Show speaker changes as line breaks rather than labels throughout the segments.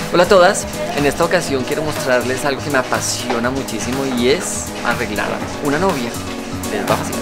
Hola a todas, en esta ocasión quiero mostrarles algo que me apasiona muchísimo y es arreglar una novia. Les va a fascinar.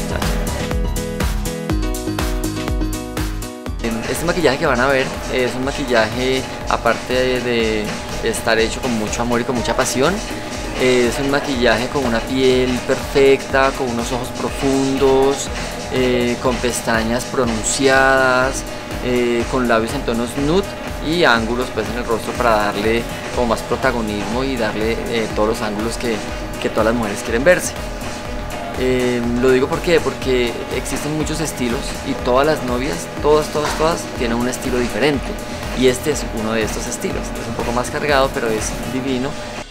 Este maquillaje que van a ver es un maquillaje, aparte de estar hecho con mucho amor y con mucha pasión, es un maquillaje con una piel perfecta, con unos ojos profundos, con pestañas pronunciadas, con labios en tonos nude y ángulos pues en el rostro para darle como más protagonismo y darle todos los ángulos que todas las mujeres quieren verse. Lo digo porque existen muchos estilos y todas las novias, todas tienen un estilo diferente y este es uno de estos estilos. Es un poco más cargado pero es divino